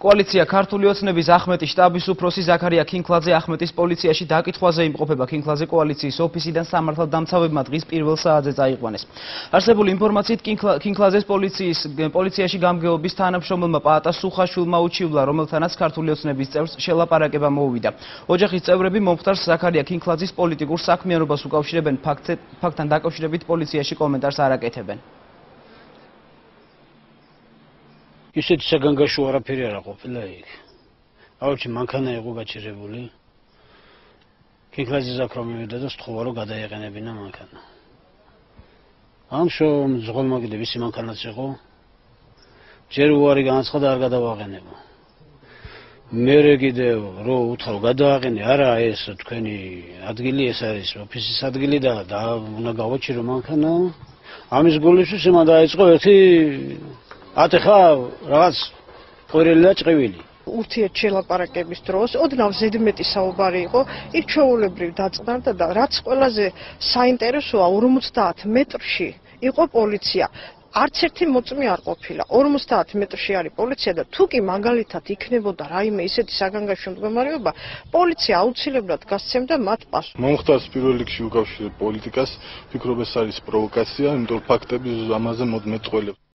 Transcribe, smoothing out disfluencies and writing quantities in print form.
კოალიცია ქართული ოცნების ახმეტის შტაბის უფროსი ზაქარია ქინქლაძე ახმეტის პოლიციაში დაკითხვაზე იმყოფება. ქინქლაძე კოალიციის ოფისიდან სამართალდამცავებმა დღის პირველ საათზე წაიყვანეს. არსებული ინფორმაციით ქინქლაძეს პოლიციაში გამგეობის თანამშრომელმა პაატა სუხაშვილმა უჩივლა, რომელთანაც ქართული ოცნების წევრს შელაპარაკება მოუვიდა. ოჯახის წევრები მომხდარს ზაქარია ქინქლაძის პოლიტიკურ საქმიანობას უკავშირებენ, ფაქტთან დაკავშირებით პოლიციაში კომენტარს არ აკეთებენ. ისეთი საგანგაშო არაფერი არ ყოფილა იქ. ავჩი მანქანა იყო გაჭირებული. ქინქლაძე ზაქრო მივიდა და სთხოვა რომ გადაეყენებინა მანქანა. ამ შომ ზღოლმაგდები ისი მანქანაც იყო. ჯერ უარი განაცხადა არ გადავაყენებო. მერე კიდევ რო უთხრა გადააყენე, არა ეს თქვენი ადგილი ეს არის ოფისის ადგილი და უნდა გავაჭირო მანქანა. ამის გულისთვის ემა დაიწყო ერთი ატეხა რაღაც ყვირილი და ჭყივილი. ურთიერთშელაპარაკების დროს ოდნავ ზედმეტი საუბარი იყო, იქ ჩვეულებრივ დაწყნარდა და რაც ყველაზე საინტერესოა 50 მეტრში იყო პოლიცია. არც ერთი მოწმე არ ყოფილა. 50 მეტრში არის პოლიცია და თუ კი მაგალითად იქნებოდა რაიმე ისეთი საგანგაშო მდგომარეობა, პოლიცია აუცილებლად გასცემდა მათ პასუხს. მომხდარს პირველ რიგში უკავშირებ პოლიტიკას, ვფიქრობ ეს არის პროვოკაცია, იმიტომ რომ ფაქტები ამაზე მეტყველებს.